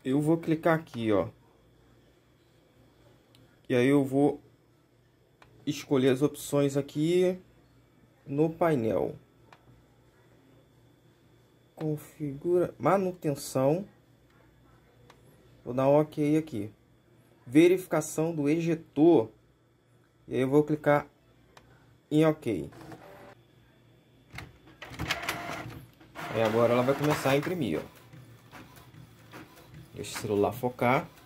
eu vou clicar aqui, ó. E aí eu vou escolher as opções aqui no painel. Configura manutenção. Vou dar um OK aqui. Verificação do ejetor. E aí eu vou clicar em OK. E agora ela vai começar a imprimir, ó. Deixa o celular focar.